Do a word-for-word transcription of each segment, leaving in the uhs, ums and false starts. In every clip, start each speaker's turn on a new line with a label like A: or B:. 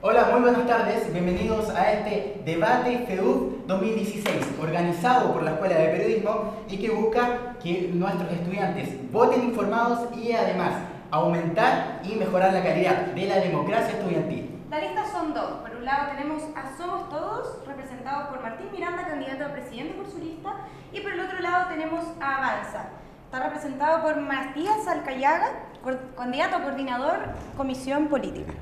A: Hola, muy buenas tardes, bienvenidos a este debate FEUF dos mil dieciséis, organizado por la Escuela de Periodismo y que busca que nuestros estudiantes voten informados y además aumentar y mejorar la calidad de la democracia estudiantil.
B: La lista son dos. Por un lado tenemos a Somos Todos, representados por Martín Miranda, candidato a presidente por su lista, y por el otro lado tenemos a Avanza. Está representado por Matías Alcayaga, candidato a coordinador Comisión Política.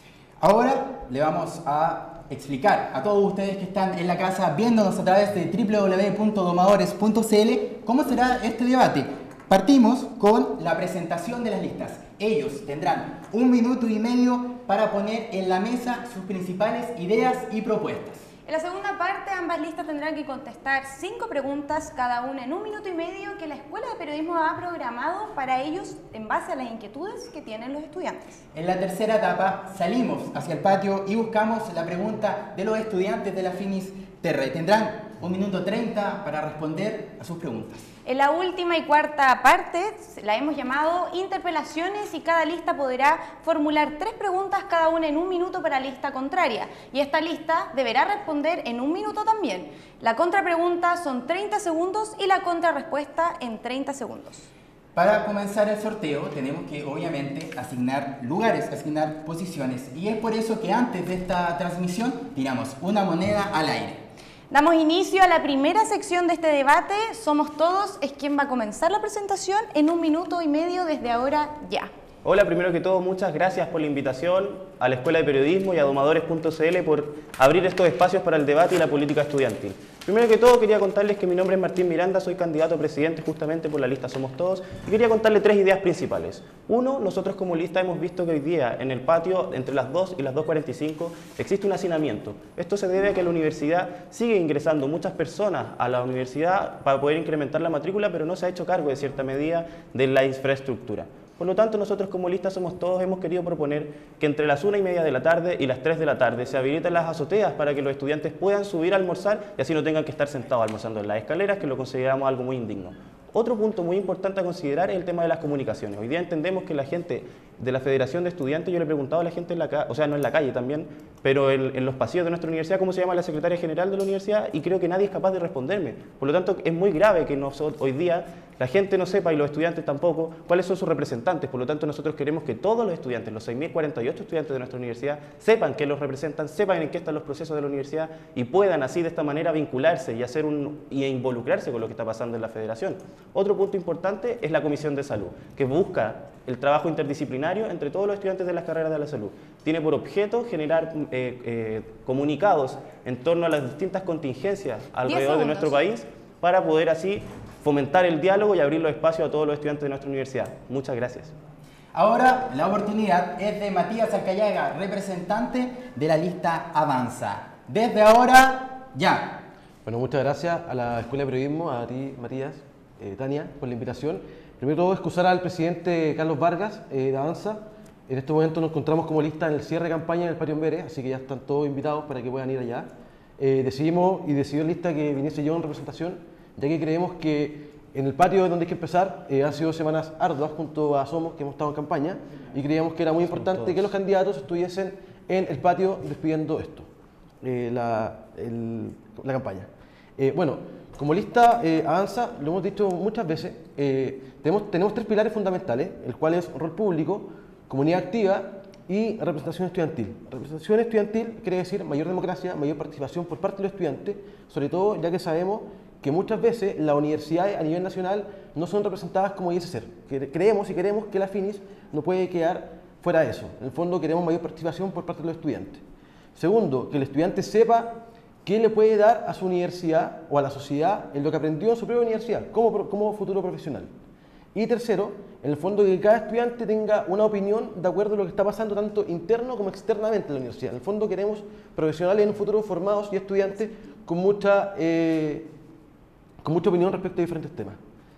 A: Ahora le vamos a explicar a todos ustedes que están en la casa viéndonos a través de w w w punto domadores punto c l cómo será este debate. Partimos con la presentación de las listas. Ellos tendrán un minuto y medio para poner en la mesa sus principales ideas y propuestas.
B: En la segunda parte, ambas listas tendrán que contestar cinco preguntas, cada una en un minuto y medio, que la Escuela de Periodismo ha programado para ellos en base a las inquietudes que tienen los estudiantes.
A: En la tercera etapa, salimos hacia el patio y buscamos la pregunta de los estudiantes de la Finis Terre. Tendrán un minuto treinta para responder a sus preguntas.
B: En la última y cuarta parte la hemos llamado interpelaciones y cada lista podrá formular tres preguntas cada una en un minuto para la lista contraria y esta lista deberá responder en un minuto también. La contrapregunta son treinta segundos y la contrarrespuesta en treinta segundos.
A: Para comenzar el sorteo tenemos que obviamente asignar lugares, asignar posiciones y es por eso que antes de esta transmisión tiramos una moneda al aire.
B: Damos inicio a la primera sección de este debate. Somos Todos es quien va a comenzar la presentación en un minuto y medio desde ahora ya.
C: Hola, primero que todo, muchas gracias por la invitación a la Escuela de Periodismo y a domadores punto c l por abrir estos espacios para el debate y la política estudiantil. Primero que todo, quería contarles que mi nombre es Martín Miranda, soy candidato a presidente justamente por la lista Somos Todos y quería contarles tres ideas principales. Uno, nosotros como lista hemos visto que hoy día en el patio entre las dos y las dos cuarenta y cinco existe un hacinamiento. Esto se debe a que la universidad sigue ingresando muchas personas a la universidad para poder incrementar la matrícula, pero no se ha hecho cargo de cierta medida de la infraestructura. Por lo tanto, nosotros como lista Somos Todos hemos querido proponer que entre las una y media de la tarde y las tres de la tarde se habiliten las azoteas para que los estudiantes puedan subir a almorzar y así no tengan que estar sentados almorzando en las escaleras, que lo consideramos algo muy indigno. Otro punto muy importante a considerar es el tema de las comunicaciones. Hoy día entendemos que la gente de la Federación de Estudiantes, yo le he preguntado a la gente en la calle, o sea, no en la calle también, pero en, en los pasillos de nuestra universidad, cómo se llama la secretaria general de la universidad, y creo que nadie es capaz de responderme. Por lo tanto, es muy grave que nosotros, hoy día la gente no sepa, y los estudiantes tampoco, cuáles son sus representantes. Por lo tanto, nosotros queremos que todos los estudiantes, los seis mil cuarenta y ocho estudiantes de nuestra universidad, sepan qué los representan, sepan en qué están los procesos de la universidad y puedan así de esta manera vincularse y, hacer un, y involucrarse con lo que está pasando en la federación. Otro punto importante es la Comisión de Salud, que busca el trabajo interdisciplinario entre todos los estudiantes de las carreras de la salud. Tiene por objeto generar eh, eh, comunicados en torno a las distintas contingencias alrededor de nuestro país para poder así fomentar el diálogo y abrir los espacios a todos los estudiantes de nuestra universidad. Muchas gracias.
A: Ahora la oportunidad es de Matías Alcayaga, representante de la lista Avanza. Desde ahora, ya.
D: Bueno, muchas gracias a la Escuela de Periodismo, a ti, Matías, eh, Tania, por la invitación. Primero de todo, excusar al presidente Carlos Vargas eh, de Avanza. En este momento nos encontramos como lista en el cierre de campaña en el Patio Amberes, así que ya están todos invitados para que puedan ir allá. Eh, decidimos y decidió la lista que viniese yo en representación, ya que creemos que en el patio es donde hay que empezar. Eh, han sido semanas arduas junto a Somos, que hemos estado en campaña, y creíamos que era muy importante que los candidatos estuviesen en el patio despidiendo esto, eh, la, el, la campaña. Eh, bueno, como lista eh, Avanza, lo hemos dicho muchas veces, eh, tenemos, tenemos tres pilares fundamentales, el cual es rol público, comunidad activa y representación estudiantil. Representación estudiantil quiere decir mayor democracia, mayor participación por parte de los estudiantes, sobre todo ya que sabemos que muchas veces las universidades a nivel nacional no son representadas como debe ser. Creemos y queremos que la Finis no puede quedar fuera de eso. En el fondo queremos mayor participación por parte de los estudiantes. Segundo, que el estudiante sepa qué le puede dar a su universidad o a la sociedad en lo que aprendió en su propia universidad, como, como futuro profesional. Y tercero, en el fondo que cada estudiante tenga una opinión de acuerdo a lo que está pasando tanto interno como externamente en la universidad. En el fondo queremos profesionales en un futuro formados y estudiantes con mucha, eh, con mucha opinión respecto a diferentes temas.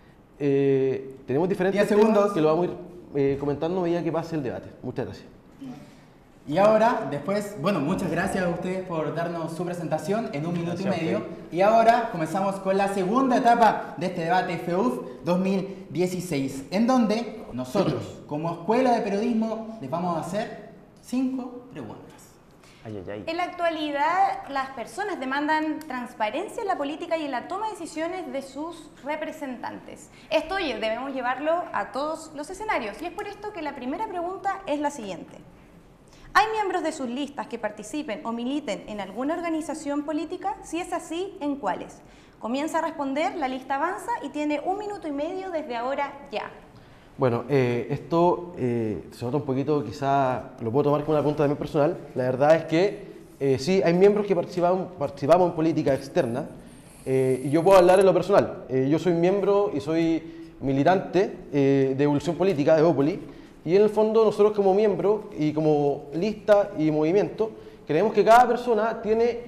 D: Eh, tenemos diferentes temas segundos que lo vamos a ir eh, comentando a medida que pase el debate. Muchas gracias.
A: Y ahora, después, bueno, muchas gracias a ustedes por darnos su presentación en un minuto
C: Gracias
A: y medio. Y ahora comenzamos con la segunda etapa de este debate FEUF dos mil dieciséis, en donde nosotros, como Escuela de Periodismo, les vamos a hacer cinco preguntas.
C: Ay, ay, ay.
B: En la actualidad, las personas demandan transparencia en la política y en la toma de decisiones de sus representantes. Esto oye, debemos llevarlo a todos los escenarios y es por esto que la primera pregunta es la siguiente. ¿Hay miembros de sus listas que participen o militen en alguna organización política? Si es así, ¿en cuáles? Comienza a responder, la lista avanza y tiene un minuto y medio desde ahora ya.
D: Bueno, eh, esto eh, se nota un poquito, quizá lo puedo tomar como una pregunta también personal. La verdad es que eh, sí, hay miembros que participamos, participamos en política externa eh, y yo puedo hablar en lo personal. Eh, yo soy miembro y soy militante eh, de Evolución Política, de Evópoli, y en el fondo nosotros como miembro y como lista y movimiento creemos que cada persona tiene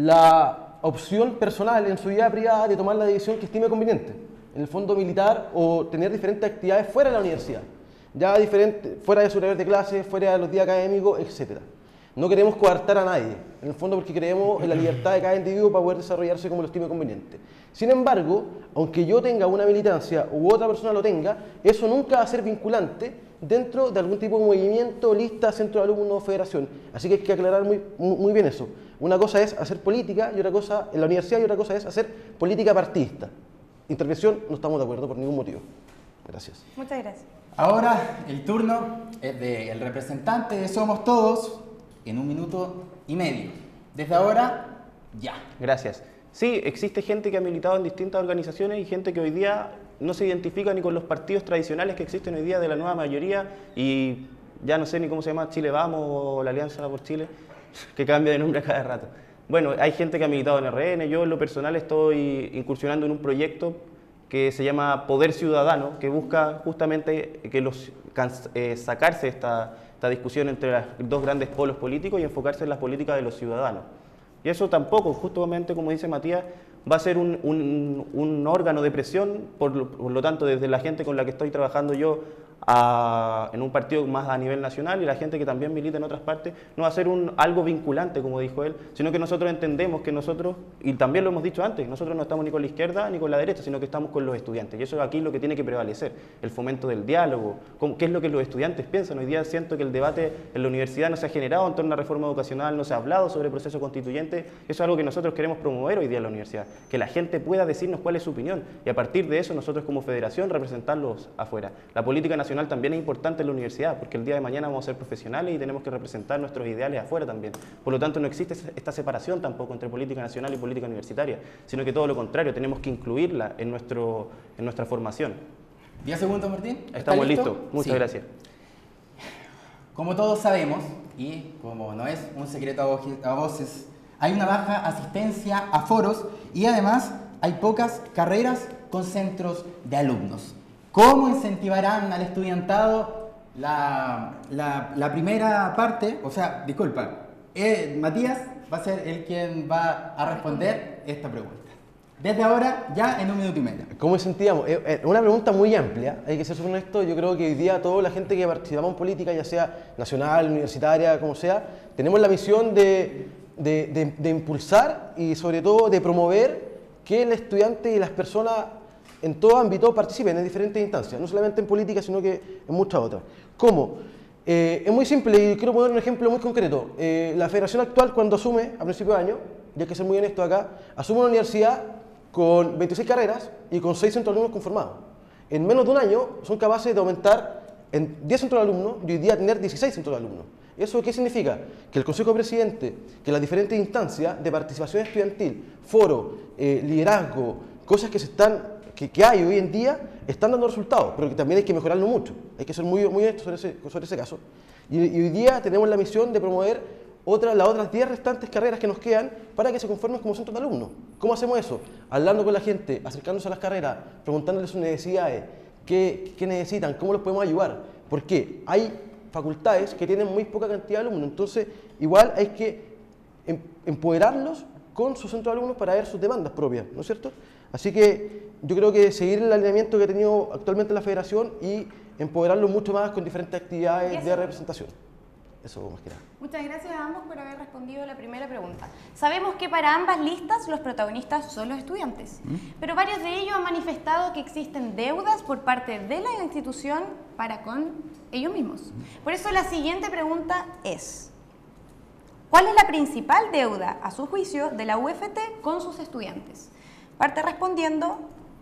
D: la opción personal en su vida privada de tomar la decisión que estime conveniente. En el fondo militar o tener diferentes actividades fuera de la universidad, ya diferente, fuera de su horario de clase, fuera de los días académicos, etcétera. No queremos coartar a nadie, en el fondo porque creemos en la libertad de cada individuo para poder desarrollarse como lo estime conveniente. Sin embargo, aunque yo tenga una militancia u otra persona lo tenga, eso nunca va a ser vinculante dentro de algún tipo de movimiento, lista, centro de alumnos, federación. Así que hay que aclarar muy, muy, muy bien eso. Una cosa es hacer política y otra cosa en la universidad y otra cosa es hacer política partidista. Intervención, no estamos de acuerdo por ningún motivo. Gracias.
B: Muchas gracias.
A: Ahora el turno es del representante de Somos Todos en un minuto y medio. Desde ahora, ya.
C: Gracias. Sí, existe gente que ha militado en distintas organizaciones y gente que hoy día no se identifica ni con los partidos tradicionales que existen hoy día de la nueva mayoría y ya no sé ni cómo se llama, Chile Vamos o la Alianza por Chile, que cambia de nombre a cada rato. Bueno, hay gente que ha militado en R N, yo en lo personal estoy incursionando en un proyecto que se llama Poder Ciudadano, que busca justamente que los, eh, sacarse esta, esta discusión entre los dos grandes polos políticos y enfocarse en las políticas de los ciudadanos. Y eso tampoco, justamente como dice Matías, va a ser un, un, un órgano de presión, por lo, por lo tanto desde la gente con la que estoy trabajando yo a, en un partido más a nivel nacional y la gente que también milita en otras partes, no va a ser un, algo vinculante, como dijo él, sino que nosotros entendemos que nosotros, y también lo hemos dicho antes, nosotros no estamos ni con la izquierda ni con la derecha, sino que estamos con los estudiantes. Y eso es aquí lo que tiene que prevalecer, el fomento del diálogo, cómo, qué es lo que los estudiantes piensan. Hoy día siento que el debate en la universidad no se ha generado en torno a la reforma educacional, no se ha hablado sobre el proceso constituyente. Eso es algo que nosotros queremos promover hoy día en la universidad, que la gente pueda decirnos cuál es su opinión y a partir de eso nosotros como federación representarlos afuera. La política nacional también es importante en la universidad porque el día de mañana vamos a ser profesionales y tenemos que representar nuestros ideales afuera también. Por lo tanto no existe esta separación tampoco entre política nacional y política universitaria, sino que todo lo contrario, tenemos que incluirla en, nuestro, en nuestra formación.
A: ¿diez segundos, Martín?
C: Estamos listos, muchas
A: sí.
C: Gracias.
A: Como todos sabemos, y como no es un secreto a voces, hay una baja asistencia a foros y además hay pocas carreras con centros de alumnos. ¿Cómo incentivarán al estudiantado? La, la, la primera parte, o sea, disculpa, eh, Matías va a ser el quien va a responder esta pregunta. Desde ahora, ya en un minuto y medio.
D: ¿Cómo incentivamos? Es eh, una pregunta muy amplia, hay que ser súper honesto. Yo creo que hoy día toda la gente que participamos en política, ya sea nacional, universitaria, como sea, tenemos la misión de, de, de, de impulsar y sobre todo de promover que el estudiante y las personas en todo ámbito participen en diferentes instancias, no solamente en política, sino que en muchas otras. ¿Cómo? Eh, es muy simple y quiero poner un ejemplo muy concreto. Eh, la federación actual, cuando asume, a principio de año, y hay que ser muy honesto acá, asume una universidad con veintiséis carreras y con seis centros de alumnos conformados. En menos de un año son capaces de aumentar en diez centros de alumnos y hoy día tener dieciséis centros de alumnos. ¿Eso qué significa? Que el Consejo de Presidente, que las diferentes instancias de participación estudiantil, foro, eh, liderazgo, cosas que se están Que, que hay hoy en día están dando resultados, pero que también hay que mejorarlo mucho. Hay que ser muy, muy honestos sobre ese, sobre ese caso. Y, y hoy día tenemos la misión de promover otra, las otras diez restantes carreras que nos quedan para que se conformen como centros de alumnos. ¿Cómo hacemos eso? Hablando con la gente, acercándose a las carreras, preguntándoles sus necesidades, qué, qué necesitan, cómo los podemos ayudar. Porque hay facultades que tienen muy poca cantidad de alumnos, entonces igual hay que empoderarlos con sus centros de alumnos para ver sus demandas propias, ¿no es cierto? Así que yo creo que seguir el alineamiento que ha tenido actualmente la federación y empoderarlo mucho más con diferentes actividades de representación. Eso más que nada.
B: Muchas gracias a ambos por haber respondido la primera pregunta. Sabemos que para ambas listas los protagonistas son los estudiantes, ¿Mm? pero varios de ellos han manifestado que existen deudas por parte de la institución para con ellos mismos. Por eso la siguiente pregunta es: ¿Cuál es la principal deuda, a su juicio, de la U F T con sus estudiantes? Parte respondiendo,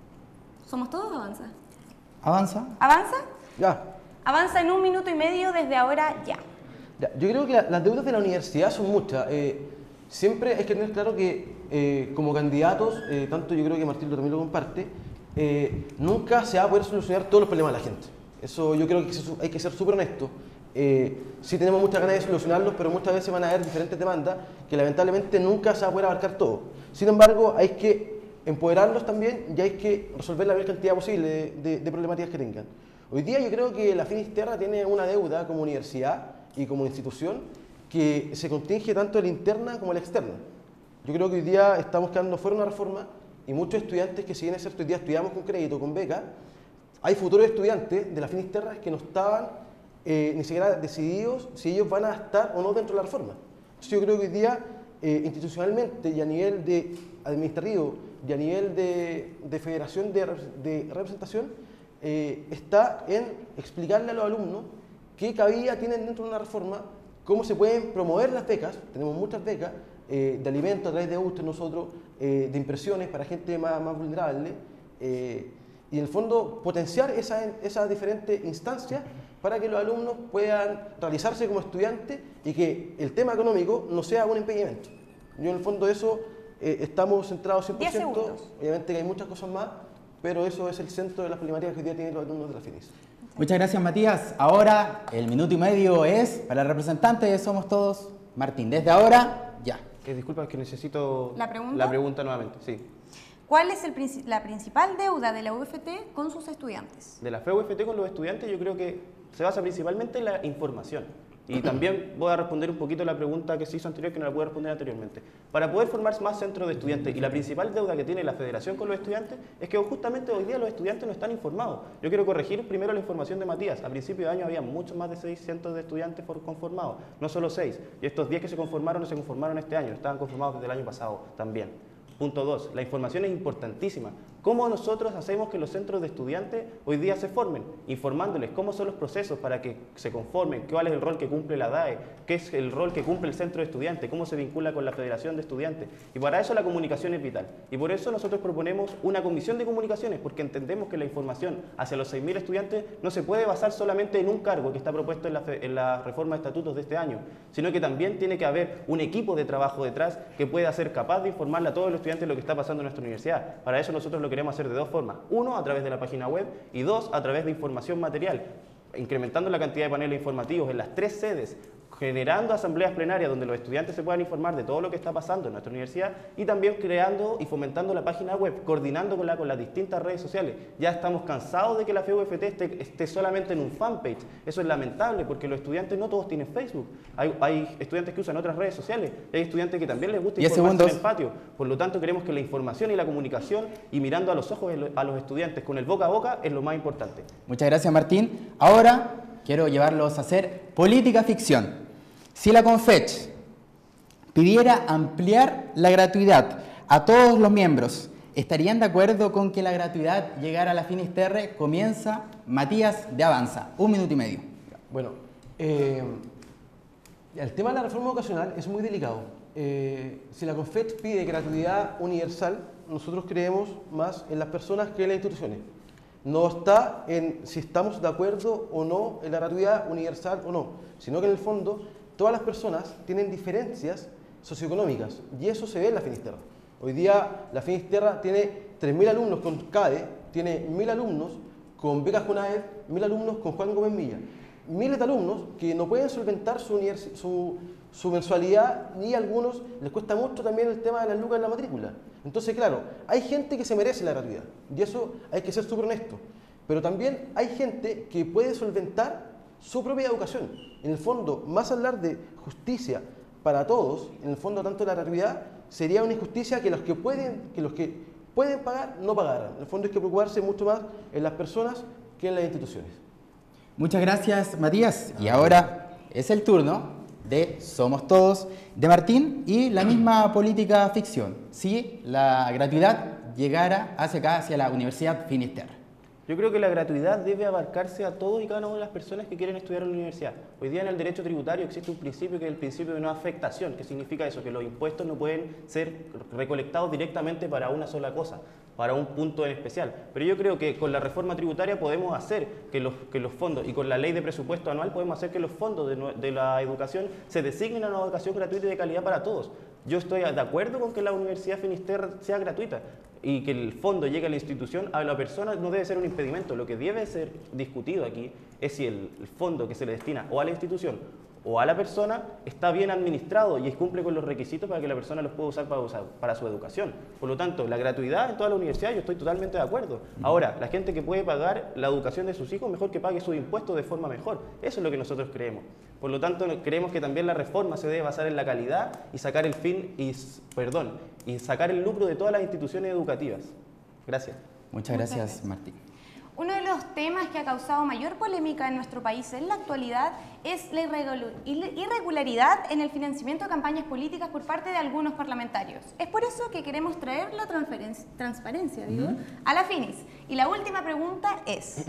B: ¿somos todos? Avanza.
A: ¿Avanza?
B: ¿Avanza?
D: Ya.
B: Avanza en un minuto y medio desde ahora ya.
D: Ya, yo creo que la- las deudas de la universidad son muchas. Eh, siempre hay que tener claro que eh, como candidatos, eh, tanto yo creo que Martín lo también lo comparte, eh, nunca se va a poder solucionar todos los problemas de la gente. Eso yo creo que se- hay que ser súper honesto. Eh, sí tenemos muchas ganas de solucionarlos, pero muchas veces van a haber diferentes demandas que lamentablemente nunca se va a poder abarcar todo. Sin embargo, hay que empoderarlos también y hay que resolver la mayor cantidad posible de, de- de problemáticas que tengan. Hoy día yo creo que la Finisterra tiene una deuda como universidad y como institución que se continge tanto de la interna como de la externa. Yo creo que hoy día estamos quedando fuera de una reforma y muchos estudiantes que si bien es cierto hoy día estudiamos con crédito, con beca, hay futuros estudiantes de la Finisterra que no estaban eh, ni siquiera decididos si ellos van a estar o no dentro de la reforma. Entonces yo creo que hoy día eh, institucionalmente y a nivel de administrativo y a nivel de, de federación de, de representación eh, está en explicarle a los alumnos qué cabida tienen dentro de una reforma, cómo se pueden promover las becas. Tenemos muchas becas eh, de alimentos a través de U S T E nosotros, eh, de impresiones para gente más, más vulnerable, eh, y en el fondo potenciar esas esa diferentes instancias para que los alumnos puedan realizarse como estudiantes y que el tema económico no sea un impedimento. Yo en el fondo eso eh, estamos centrados cien por ciento,
B: diez segundos.
D: obviamente que hay muchas cosas más, pero eso es el centro de las problemáticas que hoy día tienen los alumnos de la FINIS.
A: Muchas gracias, Matías. Ahora el minuto y medio es para el representante de Somos Todos, Martín. Desde ahora, ya.
C: Eh, disculpa, es que necesito
B: ¿La pregunta?
C: la pregunta nuevamente. Sí.
B: ¿Cuál es el princi- la principal deuda de la U F T con sus estudiantes?
C: De la F E U F T con los estudiantes yo creo que se basa principalmente en la información. Y también voy a responder un poquito la pregunta que se hizo anterior, que no la pude responder anteriormente. Para poder formar más centros de estudiantes, y la principal deuda que tiene la federación con los estudiantes, es que justamente hoy día los estudiantes no están informados. Yo quiero corregir primero la información de Matías. A principio de año había mucho más de seiscientos de estudiantes por conformados, no solo seis. Y estos diez que se conformaron no se conformaron este año, estaban conformados desde el año pasado también. Punto dos, la información es importantísima. ¿Cómo nosotros hacemos que los centros de estudiantes hoy día se formen? Informándoles cómo son los procesos para que se conformen, cuál es el rol que cumple la D A E, qué es el rol que cumple el centro de estudiantes, cómo se vincula con la Federación de Estudiantes. Y para eso la comunicación es vital. Y por eso nosotros proponemos una comisión de comunicaciones, porque entendemos que la información hacia los seis mil estudiantes no se puede basar solamente en un cargo que está propuesto en la, en la reforma de estatutos de este año, sino que también tiene que haber un equipo de trabajo detrás que pueda ser capaz de informarle a todos los estudiantes lo que está pasando en nuestra universidad. Para eso nosotros lo queremos hacer de dos formas. Uno, a través de la página web, y dos, a través de información material, incrementando la cantidad de paneles informativos en las tres sedes, generando asambleas plenarias donde los estudiantes se puedan informar de todo lo que está pasando en nuestra universidad, y también creando y fomentando la página web, coordinándola con las distintas redes sociales. Ya estamos cansados de que la F E U F T esté, esté solamente en un fanpage. Eso es lamentable porque los estudiantes no todos tienen Facebook. Hay, hay estudiantes que usan otras redes sociales, hay estudiantes que también les gusta
A: diez
C: informarse
A: segundos.
C: en el patio. Por lo tanto, queremos que la información y la comunicación y mirando a los ojos a los estudiantes con el boca a boca es lo más importante.
A: Muchas gracias, Martín. Ahora quiero llevarlos a hacer política ficción. Si la CONFECH pidiera ampliar la gratuidad a todos los miembros, ¿estarían de acuerdo con que la gratuidad llegara a la Finisterre? Comienza Matías de Avanza. Un minuto y medio.
D: Bueno, eh, el tema de la reforma vocacional es muy delicado. Eh, si la CONFECH pide gratuidad universal, nosotros creemos más en las personas que en las instituciones. No está en si estamos de acuerdo o no en la gratuidad universal o no, sino que en el fondo todas las personas tienen diferencias socioeconómicas y eso se ve en la Finisterra. Hoy día la Finisterra tiene tres mil alumnos con CADE, tiene mil alumnos con becas CONAEP, mil alumnos con Juan Gómez Milla. Miles de alumnos que no pueden solventar su, su, su mensualidad y a algunos les cuesta mucho también el tema de las lucas en la matrícula. Entonces, claro, hay gente que se merece la gratuidad y eso hay que ser súper honesto. Pero también hay gente que puede solventar su propia educación. En el fondo, más hablar de justicia para todos, en el fondo tanto la gratuidad sería una injusticia que los que pueden, que los que pueden pagar no pagaran. En el fondo hay que preocuparse mucho más en las personas que en las instituciones.
A: Muchas gracias, Matías. Y ahora es el turno de Somos Todos, de Martín, y la misma política ficción. Si la gratuidad llegara hacia acá, hacia la Universidad Finisterre.
C: Yo Yo creo que la gratuidad debe abarcarse a todos y cada una de las personas que quieren estudiar en la universidad. Hoy día en el derecho tributario existe un principio que es el principio de no afectación. ¿Qué significa eso? Que los impuestos no pueden ser recolectados directamente para una sola cosa, para un punto en especial. Pero yo creo que con la reforma tributaria podemos hacer que los, que los fondos, y con la ley de presupuesto anual podemos hacer que los fondos de, de la educación se designen a una educación gratuita y de calidad para todos. Yo estoy de acuerdo con que la Universidad Finisterre sea gratuita y que el fondo llegue a la institución, a la persona no debe ser un impedimento. Lo que debe ser discutido aquí es si el, el fondo que se le destina o a la institución o a la persona está bien administrado y cumple con los requisitos para que la persona los pueda usar para, usar para su educación. Por lo tanto, la gratuidad en toda la universidad yo estoy totalmente de acuerdo. Ahora, la gente que puede pagar la educación de sus hijos, mejor que pague sus impuestos de forma mejor. Eso es lo que nosotros creemos. Por lo tanto, creemos que también la reforma se debe basar en la calidad y sacar el fin y, perdón, y sacar el lucro de todas las instituciones educativas. Gracias.
A: Muchas gracias, Martín.
B: Uno de los temas que ha causado mayor polémica en nuestro país en la actualidad es la irregularidad en el financiamiento de campañas políticas por parte de algunos parlamentarios. Es por eso que queremos traer la transparencia digo, uh-huh. a la Finis. Y la última pregunta es,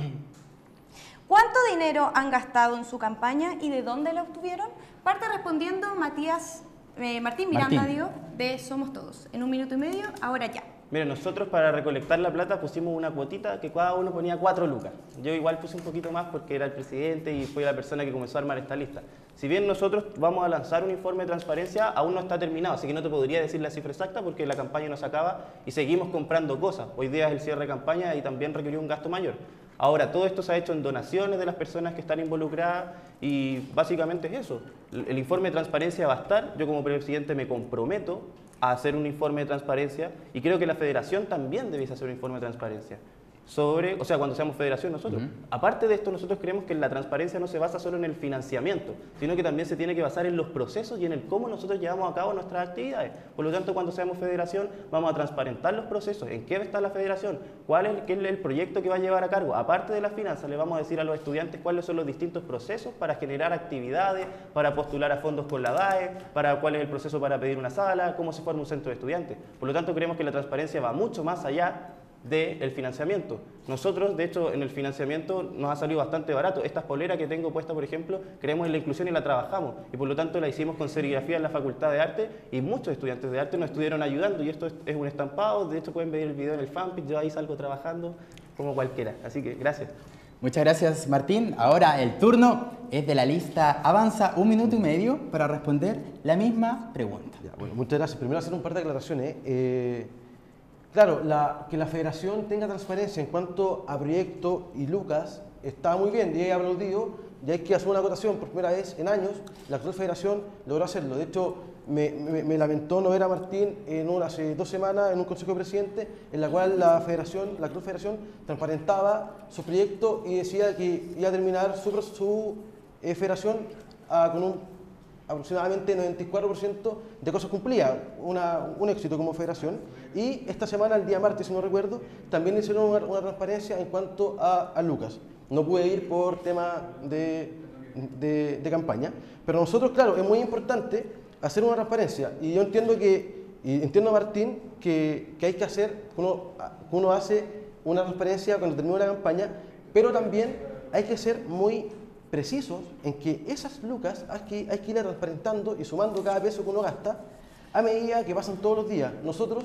B: ¿cuánto dinero han gastado en su campaña y de dónde lo obtuvieron? Parte respondiendo Matías, eh, Martín Miranda,
A: Martín.
B: digo, de Somos Todos. En un minuto y medio, ahora ya.
C: Mira, nosotros para recolectar la plata pusimos una cuotita que cada uno ponía cuatro lucas. Yo igual puse un poquito más porque era el presidente y fue la persona que comenzó a armar esta lista. Si bien nosotros vamos a lanzar un informe de transparencia, aún no está terminado, así que no te podría decir la cifra exacta porque la campaña no se acaba y seguimos comprando cosas. Hoy día es el cierre de campaña y también requirió un gasto mayor. Ahora, todo esto se ha hecho en donaciones de las personas que están involucradas y básicamente es eso. El informe de transparencia va a estar, yo como presidente me comprometo a hacer un informe de transparencia y creo que la federación también debe hacer un informe de transparencia sobre, o sea, cuando seamos federación nosotros. Uh-huh. Aparte de esto, nosotros creemos que la transparencia no se basa solo en el financiamiento, sino que también se tiene que basar en los procesos y en el cómo nosotros llevamos a cabo nuestras actividades. Por lo tanto, cuando seamos federación, vamos a transparentar los procesos, en qué está la federación, cuál es, qué es el proyecto que va a llevar a cargo. Aparte de las finanzas, le vamos a decir a los estudiantes cuáles son los distintos procesos para generar actividades, para postular a fondos con la D A E, para cuál es el proceso para pedir una sala, cómo se forma un centro de estudiantes. Por lo tanto, creemos que la transparencia va mucho más allá del financiamiento. Nosotros, de hecho, en el financiamiento nos ha salido bastante barato. Estas poleras que tengo puesta, por ejemplo, creemos en la inclusión y la trabajamos. Y por lo tanto la hicimos con serigrafía en la Facultad de Arte y muchos estudiantes de arte nos estuvieron ayudando. Y esto es, es un estampado, de hecho pueden ver el video en el fanpage, yo ahí salgo trabajando como cualquiera. Así que gracias.
A: Muchas gracias, Martín. Ahora el turno es de la lista Avanza, un minuto y medio para responder la misma pregunta.
D: Ya, bueno, muchas gracias. Primero hacer un par de aclaraciones. Eh, Claro, la, que la federación tenga transparencia en cuanto a proyecto y lucas está muy bien y he aplaudido y hay que hacer una acotación por primera vez en años. La actual federación logró hacerlo. De hecho, me, me, me lamentó no ver a Martín en un, hace dos semanas en un consejo de presidentes en la cual la federación, la actual federación transparentaba su proyecto y decía que iba a terminar su, su eh, federación ah, con un aproximadamente noventa y cuatro por ciento de cosas cumplidas, una, un éxito como federación. Y esta semana, el día martes, si no recuerdo, también hicieron una, una transparencia en cuanto a, a lucas. No pude ir por tema de, de, de campaña, pero nosotros, claro, es muy importante hacer una transparencia. Y yo entiendo que, y entiendo Martín, que, que hay que hacer, uno, uno hace una transparencia cuando termina la campaña, pero también hay que ser muy precisos en que esas lucas hay que, hay que ir transparentando y sumando cada peso que uno gasta a medida que pasan todos los días. Nosotros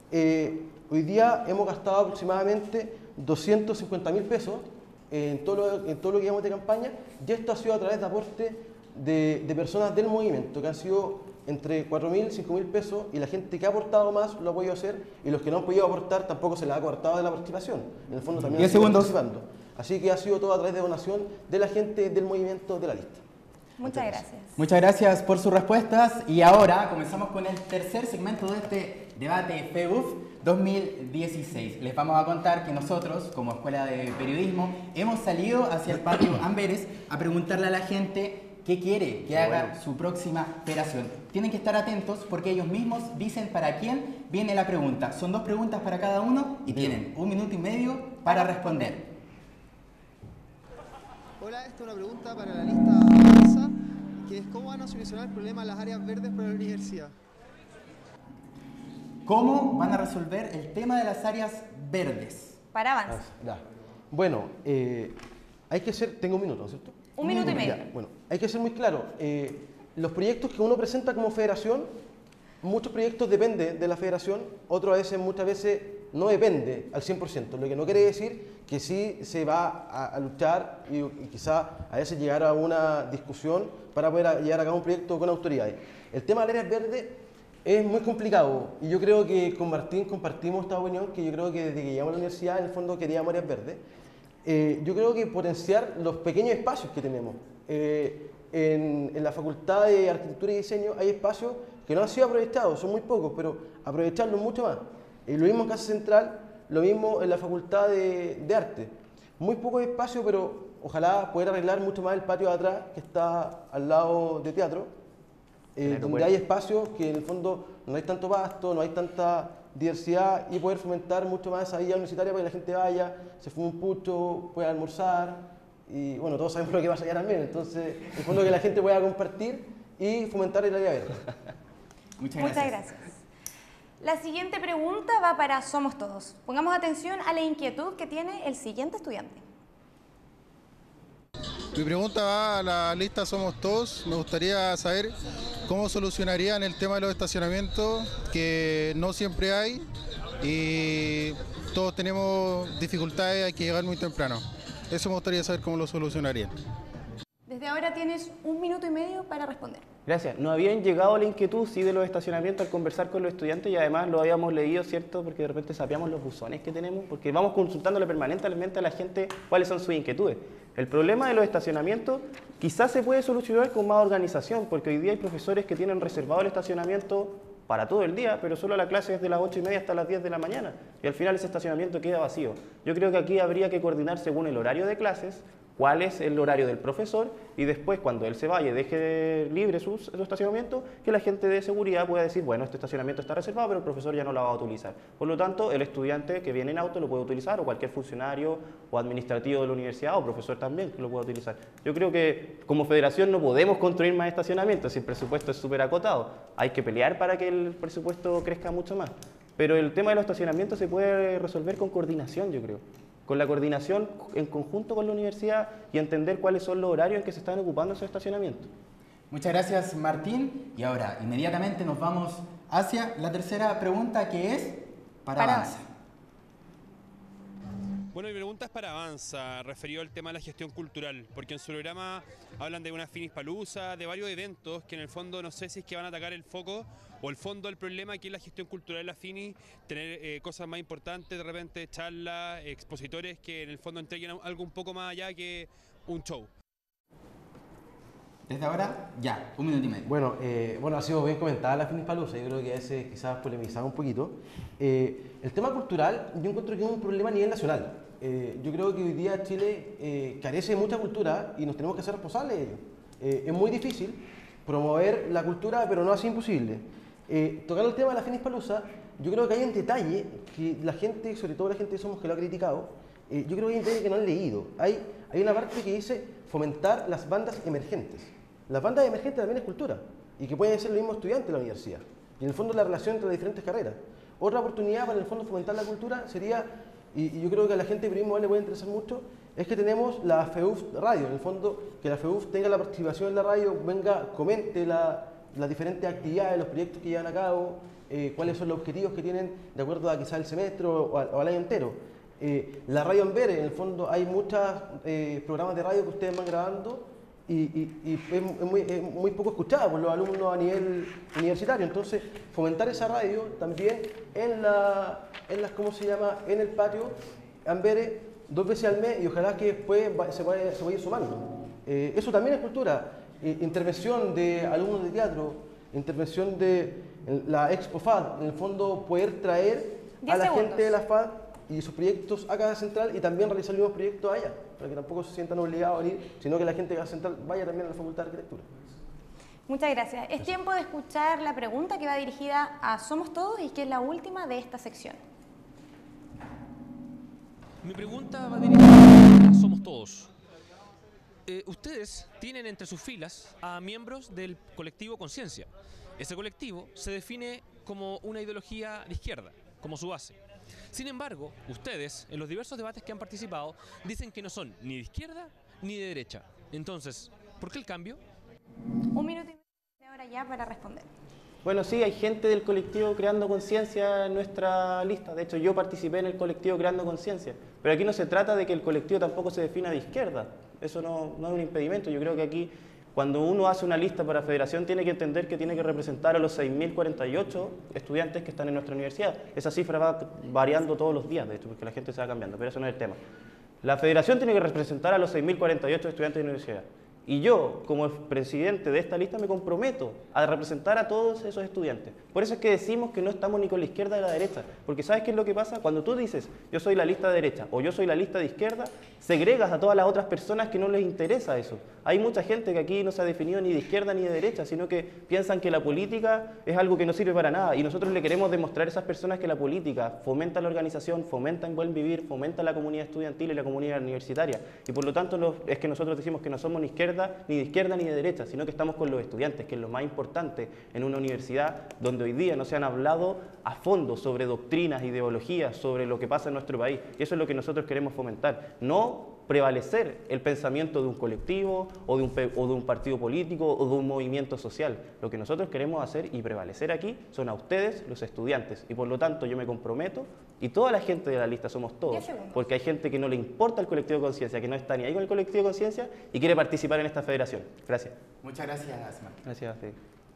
D: eh, hoy día hemos gastado aproximadamente doscientos cincuenta mil pesos en todo, lo, en todo lo que llevamos de campaña y esto ha sido a través de aporte de, de personas del movimiento que han sido entre cuatro mil, cinco mil pesos y la gente que ha aportado más lo ha podido hacer y los que no han podido aportar tampoco se les ha cortado de la participación. En el fondo también han sido participando. Así que ha sido todo a través de donación de la gente del movimiento de la lista.
B: Muchas gracias.
A: Muchas gracias por sus respuestas y ahora comenzamos con el tercer segmento de este debate FEUF dos mil dieciséis. Les vamos a contar que nosotros, como Escuela de Periodismo, hemos salido hacia el patio Amberes a preguntarle a la gente qué quiere que haga bueno. su próxima federación. Tienen que estar atentos porque ellos mismos dicen para quién viene la pregunta. Son dos preguntas para cada uno y tienen un minuto y medio para responder.
E: Hola, esta es una pregunta para la lista Avanza, que es ¿cómo van a solucionar el problema de las áreas verdes para la universidad?
A: ¿Cómo van a resolver el tema de las áreas verdes?
B: Para Avanza.
D: Ya. Bueno, eh, hay que ser, tengo un minuto, ¿no es cierto?
B: Un minuto y medio.
D: Ya, bueno, hay que ser muy claro, eh, los proyectos que uno presenta como federación, muchos proyectos dependen de la federación, otros a veces, muchas veces no depende al cien por ciento, lo que no quiere decir que sí se va a, a luchar y, y quizá a veces llegar a una discusión para poder a, llevar a cabo un proyecto con autoridades. El tema de áreas verdes es muy complicado y yo creo que con Martín compartimos esta opinión, que yo creo que desde que llegamos a la universidad en el fondo queríamos áreas verdes. Eh, yo creo que potenciar los pequeños espacios que tenemos. Eh, en, en la Facultad de Arquitectura y Diseño hay espacios que no han sido aprovechados, son muy pocos, pero aprovecharlos mucho más. Eh, lo mismo en Casa Central, lo mismo en la Facultad de, de Arte. Muy pocos espacios, pero ojalá poder arreglar mucho más el patio de atrás, que está al lado de teatro, eh, donde hay espacios que en el fondo no hay tanto pasto, no hay tanta diversidad, y poder fomentar mucho más esa vida universitaria para que la gente vaya, se fume un pucho, pueda almorzar, y bueno, todos sabemos lo que va a llegar también, entonces en el fondo que la gente pueda compartir y fomentar el área verde.
A: Muchas gracias.
B: Muchas gracias. La siguiente pregunta va para Somos Todos. Pongamos atención a la inquietud que tiene el siguiente estudiante.
F: Mi pregunta va a la lista Somos Todos. Me gustaría saber cómo solucionarían el tema de los estacionamientos, que no siempre hay y todos tenemos dificultades, hay que llegar muy temprano. Eso me gustaría saber cómo lo solucionarían.
B: Desde ahora tienes un minuto y medio para responder.
C: Gracias. Nos habían llegado la inquietud, sí, de los estacionamientos al conversar con los estudiantes y además lo habíamos leído, ¿cierto? Porque de repente sapeamos los buzones que tenemos, porque vamos consultándole permanentemente a la gente cuáles son sus inquietudes. El problema de los estacionamientos quizás se puede solucionar con más organización, porque hoy día hay profesores que tienen reservado el estacionamiento para todo el día, pero solo la clase es de las ocho y media hasta las diez de la mañana y al final ese estacionamiento queda vacío. Yo creo que aquí habría que coordinar según el horario de clases, cuál es el horario del profesor y después cuando él se vaya y deje libre su, su estacionamiento, que la gente de seguridad pueda decir, bueno, este estacionamiento está reservado, pero el profesor ya no lo va a utilizar. Por lo tanto, el estudiante que viene en auto lo puede utilizar o cualquier funcionario o administrativo de la universidad o profesor también que lo pueda utilizar. Yo creo que como federación no podemos construir más estacionamientos si el presupuesto es súper acotado. Hay que pelear para que el presupuesto crezca mucho más. Pero el tema de los estacionamientos se puede resolver con coordinación, yo creo. Con la coordinación en conjunto con la universidad y entender cuáles son los horarios en que se están ocupando esos estacionamientos.
A: Muchas gracias, Martín. Y ahora, inmediatamente nos vamos hacia la tercera pregunta, que es para,
B: Para
A: Avanza.
G: Bueno, mi pregunta es para Avanza, referido al tema de la gestión cultural, porque en su programa hablan de una Finispalooza, de varios eventos que en el fondo no sé si es que van a atacar el foco o el fondo del problema, que es la gestión cultural de la Fini, tener eh, cosas más importantes, de repente charlas, expositores que en el fondo entreguen algo un poco más allá que un show.
A: Desde ahora, ya, un minuto y medio.
D: Bueno, eh, bueno, ha sido bien comentada la Finispalooza, yo creo que a veces quizás polemizaba un poquito. Eh, el tema cultural yo encuentro que es un problema a nivel nacional. Eh, yo creo que hoy día Chile eh, carece de mucha cultura y nos tenemos que hacer responsables de ello. Eh, es muy difícil promover la cultura, pero no así imposible. Eh, tocando el tema de la Finispalooza, yo creo que hay un detalle que la gente, sobre todo la gente de Somos, que lo ha criticado, eh, yo creo que hay un detalle que no han leído. Hay, hay una parte que dice fomentar las bandas emergentes. Las bandas emergentes también es cultura y que pueden ser los mismos estudiantes de la universidad. Y en el fondo la relación entre las diferentes carreras. Otra oportunidad para en el fondo fomentar la cultura sería, y, y yo creo que a la gente de periodismo le puede interesar mucho, es que tenemos la FEUF Radio. En el fondo, que la FEUF tenga la participación en la radio, venga, comente la, las diferentes actividades, los proyectos que llevan a cabo, eh, cuáles son los objetivos que tienen de acuerdo a quizás el semestre o, a, o al año entero. Eh, la radio Amberes, en el fondo hay muchos eh, programas de radio que ustedes van grabando y, y, y es, es, muy, es muy poco escuchada por los alumnos a nivel universitario. Entonces, fomentar esa radio también en, la, en las, ¿cómo se llama?, en el patio Amberes dos veces al mes y ojalá que después se vaya, se vaya sumando. Eh, eso también es cultura. Eh, intervención de alumnos de teatro, intervención de la Expo F A D, en el fondo poder traer a la
B: segundos.
D: gente de la F A D y sus proyectos a Casa Central y también realizar los mismos proyectos allá, para que tampoco se sientan obligados a venir, sino que la gente de Casa Central vaya también a la Facultad de Arquitectura.
B: Muchas gracias. Es tiempo de escuchar la pregunta que va dirigida a Somos Todos y que es la última de esta sección.
H: Mi pregunta va dirigida a Somos Todos. Eh, ustedes tienen entre sus filas a miembros del colectivo Conciencia. Ese colectivo se define como una ideología de izquierda, como su base. Sin embargo, ustedes, en los diversos debates que han participado, dicen que no son ni de izquierda ni de derecha. Entonces, ¿por qué el cambio?
B: Un minuto y medio de ahora ya para responder.
C: Bueno, sí, hay gente del colectivo Creando Conciencia en nuestra lista. De hecho, yo participé en el colectivo Creando Conciencia. Pero aquí no se trata de que el colectivo tampoco se defina de izquierda. Eso no, no es un impedimento. Yo creo que aquí, cuando uno hace una lista para federación, tiene que entender que tiene que representar a los seis mil cuarenta y ocho estudiantes que están en nuestra universidad. Esa cifra va variando todos los días, de hecho, porque la gente se va cambiando, pero eso no es el tema. La federación tiene que representar a los seis mil cuarenta y ocho estudiantes de la universidad. Y yo, como presidente de esta lista, me comprometo a representar a todos esos estudiantes. Por eso es que decimos que no estamos ni con la izquierda ni la derecha. Porque ¿sabes qué es lo que pasa? Cuando tú dices, yo soy la lista de derecha o yo soy la lista de izquierda, segregas a todas las otras personas que no les interesa eso. Hay mucha gente que aquí no se ha definido ni de izquierda ni de derecha, sino que piensan que la política es algo que no sirve para nada. Y nosotros le queremos demostrar a esas personas que la política fomenta la organización, fomenta el buen vivir, fomenta la comunidad estudiantil y la comunidad universitaria. Y por lo tanto los, es que nosotros decimos que no somos ni izquierda, ni de izquierda ni de derecha, sino que estamos con los estudiantes, que es lo más importante en una universidad donde hoy día no se han hablado a fondo sobre doctrinas, ideologías, sobre lo que pasa en nuestro país. Y eso es lo que nosotros queremos fomentar. No prevalecer el pensamiento de un colectivo o de un, o de un partido político o de un movimiento social. Lo que nosotros queremos hacer y prevalecer aquí son a ustedes, los estudiantes. Y por lo tanto yo me comprometo, y toda la gente de la lista somos todos, porque hay gente que no le importa el colectivo de conciencia, que no está ni ahí con el colectivo de conciencia y quiere participar en esta federación. Gracias.
A: Muchas gracias, Asma.
C: Gracias a usted.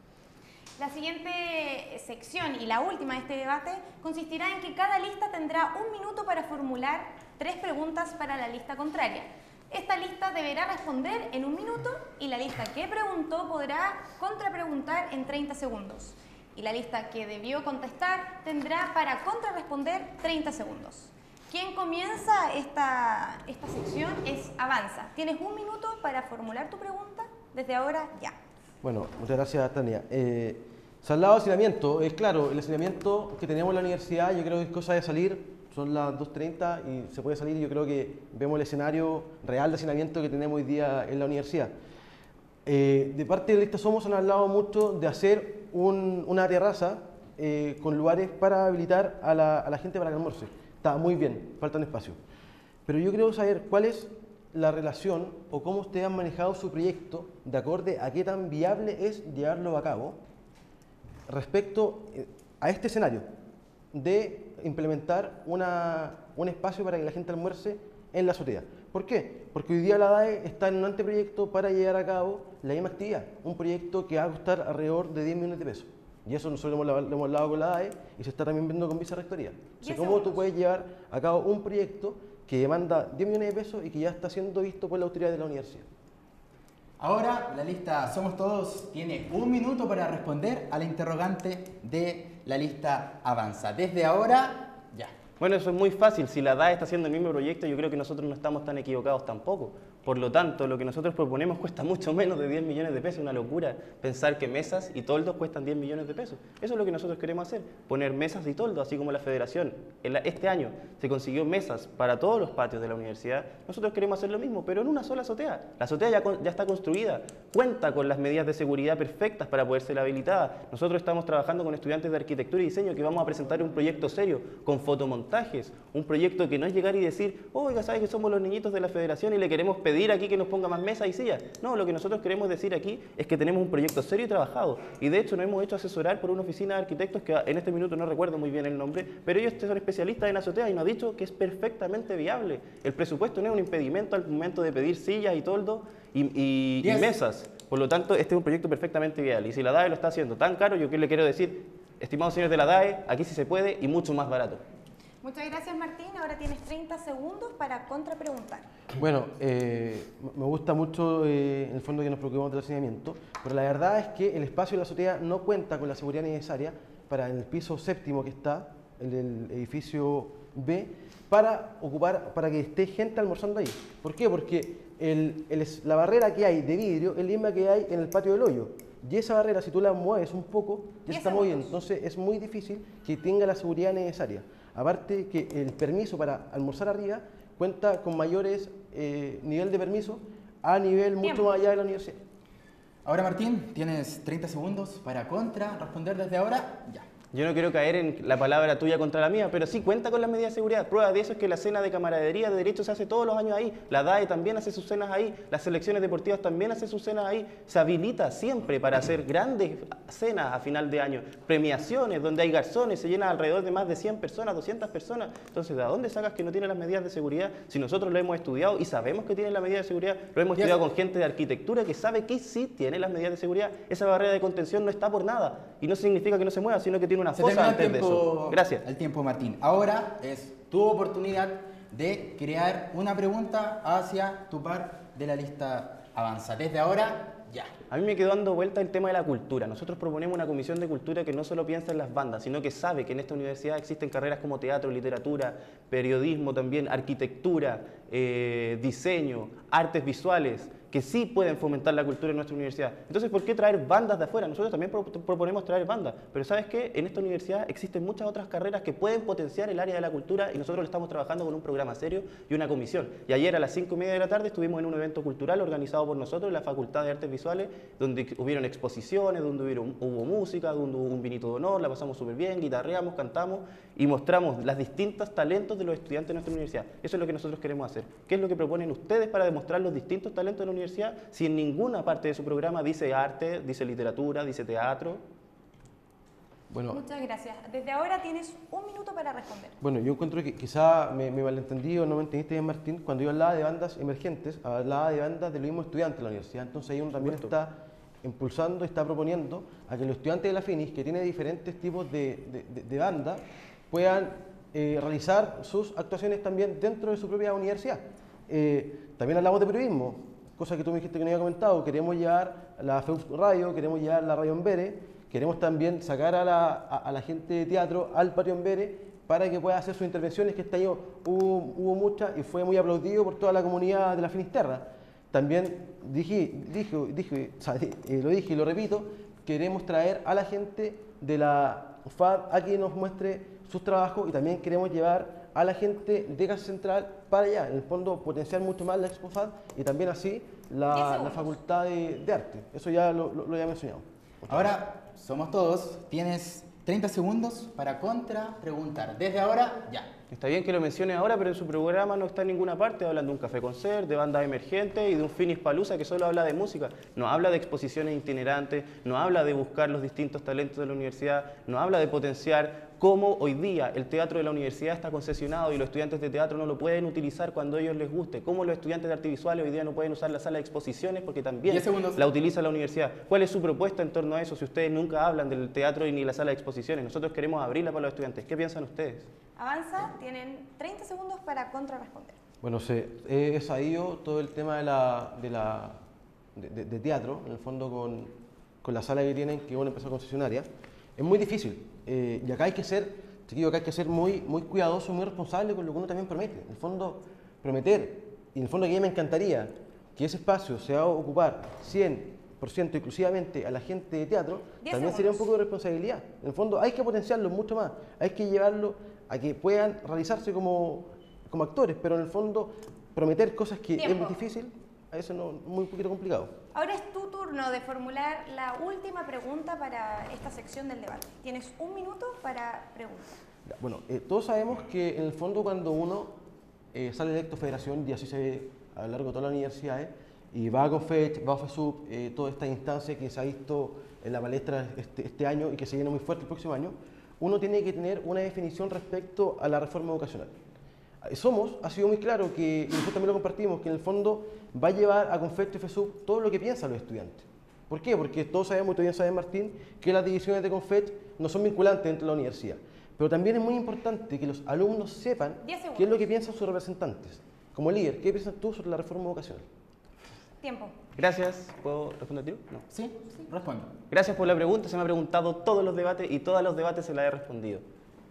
B: La siguiente sección y la última de este debate consistirá en que cada lista tendrá un minuto para formular tres preguntas para la lista contraria. Esta lista deberá responder en un minuto y la lista que preguntó podrá contrapreguntar en treinta segundos. Y la lista que debió contestar tendrá para contrarresponder treinta segundos. Quien comienza esta, esta sección es Avanza. Tienes un minuto para formular tu pregunta desde ahora ya.
D: Bueno, muchas gracias, Tania. Eh, se ha hablado de hacinamiento. Es claro, el hacinamiento que tenemos en la universidad, yo creo que es cosa de salir. Son las dos treinta y se puede salir. Yo creo que vemos el escenario real de hacinamiento que tenemos hoy día en la universidad. Eh, de parte de Lista Somos han hablado mucho de hacer un, una terraza eh, con lugares para habilitar a la, a la gente para que almuerce. Está muy bien, faltan espacios. Pero yo quiero saber cuál es la relación o cómo ustedes han manejado su proyecto de acorde a qué tan viable es llevarlo a cabo respecto a este escenario de implementar una, un espacio para que la gente almuerce en la azotea. ¿Por qué? Porque hoy día la D A E está en un anteproyecto para llevar a cabo la misma actividad, un proyecto que va a costar alrededor de diez millones de pesos. Y eso nosotros lo hemos, lo hemos hablado con la D A E y se está también viendo con Vicerrectoría. O sea, ¿cómo tú puedes llevar a cabo un proyecto que demanda diez millones de pesos y que ya está siendo visto por la autoridad de la universidad?
A: Ahora la lista Somos Todos tiene un minuto para responder a la interrogante de la lista Avanza. Desde ahora, ya.
C: Bueno, eso es muy fácil. Si la D A E está haciendo el mismo proyecto, yo creo que nosotros no estamos tan equivocados tampoco. Por lo tanto, lo que nosotros proponemos cuesta mucho menos de diez millones de pesos. Una locura pensar que mesas y toldos cuestan diez millones de pesos. Eso es lo que nosotros queremos hacer, poner mesas y toldos, así como la federación. Este año se consiguió mesas para todos los patios de la universidad. Nosotros queremos hacer lo mismo, pero en una sola azotea. La azotea ya, ya está construida, cuenta con las medidas de seguridad perfectas para poder ser habilitada. Nosotros estamos trabajando con estudiantes de arquitectura y diseño que vamos a presentar un proyecto serio, con fotomontajes, un proyecto que no es llegar y decir, oiga, ¿sabes que somos los niñitos de la federación y le queremos pedir aquí que nos ponga más mesas y sillas? No, lo que nosotros queremos decir aquí es que tenemos un proyecto serio y trabajado. Y de hecho nos hemos hecho asesorar por una oficina de arquitectos que en este minuto no recuerdo muy bien el nombre, pero ellos son especialistas en azotea y nos han dicho que es perfectamente viable. El presupuesto no es un impedimento al momento de pedir sillas y toldos y, y, y mesas. Por lo tanto, este es un proyecto perfectamente viable. Y si la D A E lo está haciendo tan caro, yo le quiero decir, estimados señores de la D A E, aquí sí se puede y mucho más barato.
B: Muchas gracias, Martín. Ahora tienes treinta segundos para contrapreguntar.
D: Bueno, eh, me gusta mucho eh, en el fondo que nos preocupemos del hacinamiento, pero la verdad es que el espacio de la azotea no cuenta con la seguridad necesaria para en el piso séptimo que está, el del edificio B, para ocupar, para que esté gente almorzando ahí. ¿Por qué? Porque el, el, la barrera que hay de vidrio es la misma que hay en el patio del hoyo. Y esa barrera, si tú la mueves un poco, ya se está moviendo. Entonces es muy difícil que tenga la seguridad necesaria. Aparte que el permiso para almorzar arriba cuenta con mayores eh, nivel de permiso a nivel mucho más allá de la universidad.
A: Ahora, Martín, tienes treinta segundos para contra responder desde ahora. Ya.
C: Yo no quiero caer en la palabra tuya contra la mía, pero sí cuenta con las medidas de seguridad. Prueba de eso es que la cena de camaradería de derecho se hace todos los años ahí. La D A E también hace sus cenas ahí. Las selecciones deportivas también hacen sus cenas ahí. Se habilita siempre para hacer grandes cenas a final de año. Premiaciones donde hay garzones, se llena alrededor de más de cien personas, doscientas personas. Entonces, ¿de dónde sacas que no tiene las medidas de seguridad? Si nosotros lo hemos estudiado y sabemos que tiene las medidas de seguridad, lo hemos estudiado con gente de arquitectura que sabe que sí tiene las medidas de seguridad. Esa barrera de contención no está por nada. Y no significa que no se mueva, sino que tiene una
A: Se
C: fosa
A: termina
C: antes
A: el
C: de
A: tiempo,
C: eso. Gracias.
A: El tiempo, Martín. Ahora es tu oportunidad de crear una pregunta hacia tu par de la lista Avanza. Desde ahora, ya.
C: A mí me quedó dando vuelta el tema de la cultura. Nosotros proponemos una comisión de cultura que no solo piensa en las bandas, sino que sabe que en esta universidad existen carreras como teatro, literatura, periodismo también, arquitectura, eh, diseño, artes visuales, que sí pueden fomentar la cultura en nuestra universidad. Entonces, ¿por qué traer bandas de afuera? Nosotros también pro proponemos traer bandas, pero ¿sabes qué? En esta universidad existen muchas otras carreras que pueden potenciar el área de la cultura y nosotros lo estamos trabajando con un programa serio y una comisión. Y ayer a las cinco y media de la tarde estuvimos en un evento cultural organizado por nosotros en la Facultad de Artes Visuales, donde hubieron exposiciones, donde hubieron, hubo música, donde hubo un vinito de honor, la pasamos súper bien, guitarreamos, cantamos y mostramos los distintos talentos de los estudiantes de nuestra universidad. Eso es lo que nosotros queremos hacer. ¿Qué es lo que proponen ustedes para demostrar los distintos talentos de la universidad? Si en ninguna parte de su programa dice arte, dice literatura, dice teatro.
D: Bueno,
B: Muchas gracias. Desde ahora tienes un minuto para responder.
D: Bueno, yo encuentro que quizá me, me malentendí o no me entendiste bien, Martín, cuando yo hablaba de bandas emergentes, hablaba de bandas de los mismos estudiantes de la universidad. Entonces ahí uno también está impulsando, está proponiendo a que los estudiantes de la FINIS, que tienen diferentes tipos de, de, de, de bandas, puedan eh, realizar sus actuaciones también dentro de su propia universidad. Eh, también hablamos de periodismo, cosa que tú me dijiste que no había comentado. Queremos llevar la F E U P Radio, queremos llevar la Radio Embere, queremos también sacar a la, a, a la gente de teatro al patio Embere para que pueda hacer sus intervenciones, que este año hubo, hubo muchas y fue muy aplaudido por toda la comunidad de la Finisterra. También dije, dije, dije o sea, eh, lo dije y lo repito, queremos traer a la gente de la U F A D a que nos muestre sus trabajos y también queremos llevar a la gente de Casa Central para allá, en el fondo potenciar mucho más la Expo F A D y también así la, la Facultad de, de Arte. Eso ya lo, lo, lo había mencionado.
A: Ahora somos todos, tienes treinta segundos para contra preguntar. Desde ahora, ya.
C: Está bien que lo mencione ahora, pero en su programa no está en ninguna parte. Hablan de un café concert, de bandas emergentes y de un Finis Palusa que solo habla de música. No habla de exposiciones itinerantes, no habla de buscar los distintos talentos de la universidad, no habla de potenciar cómo hoy día el teatro de la universidad está concesionado y los estudiantes de teatro no lo pueden utilizar cuando a ellos les guste. Cómo los estudiantes de artes visuales hoy día no pueden usar la sala de exposiciones porque también la utiliza la universidad. ¿Cuál es su propuesta en torno a eso si ustedes nunca hablan del teatro y ni la sala de exposiciones? Nosotros queremos abrirla para los estudiantes. ¿Qué piensan ustedes?
B: Avanza, tienen treinta segundos para contrarresponder.
D: Bueno, se, he sabido todo el tema de, la, de, la, de, de, de teatro, en el fondo con, con la sala que tienen, que es una empresa concesionaria. Es muy difícil eh, y acá hay que ser, chiquillo, acá hay que ser muy, muy cuidadoso, muy responsable con lo que uno también promete. En el fondo, prometer, y en el fondo que a mí me encantaría que ese espacio se va a ocupar cien por ciento exclusivamente a la gente de teatro, también
B: segundos.
D: Sería un poco de responsabilidad. En el fondo hay que potenciarlo mucho más, hay que llevarlo a que puedan realizarse como, como actores, pero en el fondo prometer cosas que
B: Tiempo.
D: es muy difícil, a eso no, muy poquito complicado.
B: Ahora es tu turno de formular la última pregunta para esta sección del debate. Tienes un minuto para preguntar.
D: Bueno, eh, todos sabemos que en el fondo cuando uno eh, sale electo federación, y así se ve a lo largo de todas las universidades, y va a CONFET, va a FESUP, eh, toda esta instancia que se ha visto en la palestra este, este año y que se viene muy fuerte el próximo año, uno tiene que tener una definición respecto a la reforma educacional. Somos, ha sido muy claro que, y nosotros también lo compartimos, que en el fondo va a llevar a CONFET y FESUP todo lo que piensan los estudiantes. ¿Por qué? Porque todos sabemos, y tú bien sabes, Martín, que las divisiones de CONFET no son vinculantes dentro de la universidad. Pero también es muy importante que los alumnos sepan qué es lo que piensan sus representantes. Como líder, ¿qué piensas tú sobre la reforma educacional?
B: Tiempo.
C: Gracias. ¿Puedo responder tú? No.
A: Sí, sí, respondo.
C: Gracias por la pregunta. Se me ha preguntado todos los debates y todos los debates se la he respondido.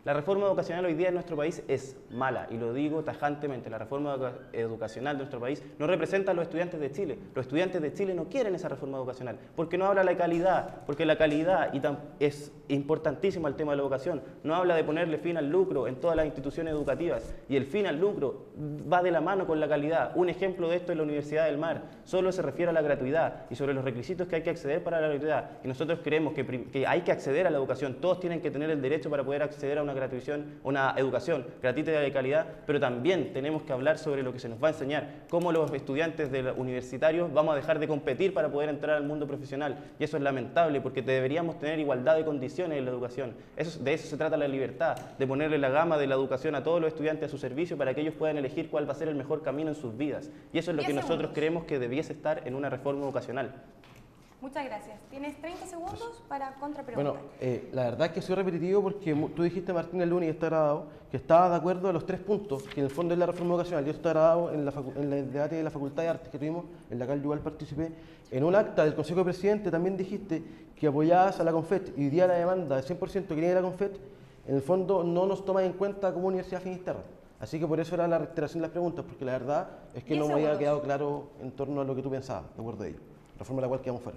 C: La reforma educacional hoy día en nuestro país es mala, y lo digo tajantemente. La reforma educa educacional de nuestro país no representa a los estudiantes de Chile. Los estudiantes de Chile no quieren esa reforma educacional, porque no habla de la calidad, porque la calidad y tan, es importantísimo el tema de la educación. No habla de ponerle fin al lucro en todas las instituciones educativas, y el fin al lucro va de la mano con la calidad. Un ejemplo de esto es la Universidad del Mar. Solo se refiere a la gratuidad y sobre los requisitos que hay que acceder para la gratuidad. Y nosotros creemos que, que hay que acceder a la educación. Todos tienen que tener el derecho para poder acceder a una gratuición, una educación gratuita y de calidad, pero también tenemos que hablar sobre lo que se nos va a enseñar, cómo los estudiantes de universitarios vamos a dejar de competir para poder entrar al mundo profesional, y eso es lamentable, porque deberíamos tener igualdad de condiciones en la educación. Eso, de eso se trata la libertad, de ponerle la gama de la educación a todos los estudiantes a su servicio para que ellos puedan elegir cuál va a ser el mejor camino en sus vidas, y eso es lo que nosotros creemos que debiese estar en una reforma educacional.
B: Muchas gracias. Tienes treinta segundos para contrapreguntar.
D: Bueno, eh, la verdad es que soy repetitivo porque tú dijiste, Martín, el lunes, y está grabado, que estaba de acuerdo a los tres puntos, que en el fondo es la reforma educacional, y eso está grabado en, la en el debate de la Facultad de Artes que tuvimos, en la cual yo igual participé. En un acta del Consejo de Presidente también dijiste que apoyabas a la CONFET, y hoy día la demanda del cien por ciento que tiene la CONFET, en el fondo no nos toma en cuenta como Universidad Finisterra. Así que por eso era la reiteración de las preguntas, porque la verdad es que no me había quedado claro en torno a lo que tú pensabas, de acuerdo a ello. Reforma de la cual quedamos fuera.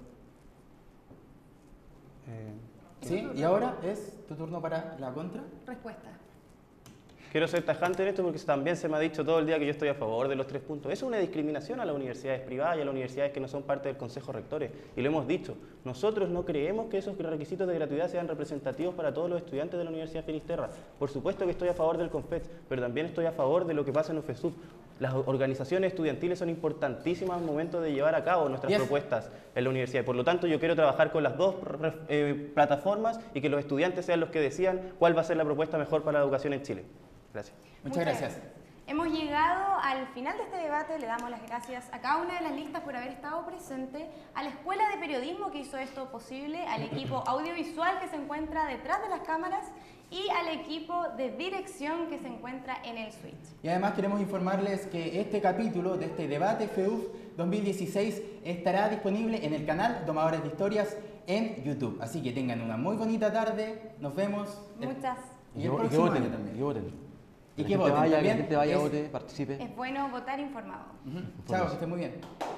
A: Eh, sí, y ahora es tu turno para la contra.
B: Respuesta.
C: Quiero ser tajante en esto porque también se me ha dicho todo el día que yo estoy a favor de los tres puntos. Eso es una discriminación a las universidades privadas y a las universidades que no son parte del Consejo Rectores. Y lo hemos dicho, nosotros no creemos que esos requisitos de gratuidad sean representativos para todos los estudiantes de la Universidad Finisterra. Por supuesto que estoy a favor del CONFET, pero también estoy a favor de lo que pasa en UFESUP. Las organizaciones estudiantiles son importantísimas al momento de llevar a cabo nuestras yes. propuestas en la universidad. Por lo tanto, yo quiero trabajar con las dos eh, plataformas y que los estudiantes sean los que decidan cuál va a ser la propuesta mejor para la educación en Chile. Gracias.
A: Muchas gracias.
B: Hemos llegado al final de este debate. Le damos las gracias a cada una de las listas por haber estado presente, a la Escuela de Periodismo que hizo esto posible, al equipo audiovisual que se encuentra detrás de las cámaras y al equipo de dirección que se encuentra en el switch.
A: Y además queremos informarles que este capítulo de este debate F E U F dos mil dieciséis estará disponible en el canal Domadores de Historias en YouTube. Así que tengan una muy bonita tarde. Nos vemos.
B: Muchas.
A: Y el próximo año también.
D: Y voten.
A: Y que voten.
D: Vaya, que la
A: gente
D: vaya,
A: es,
D: vote, participe.
B: Es bueno votar informado.
A: Uh-huh. Chao, que esté muy bien.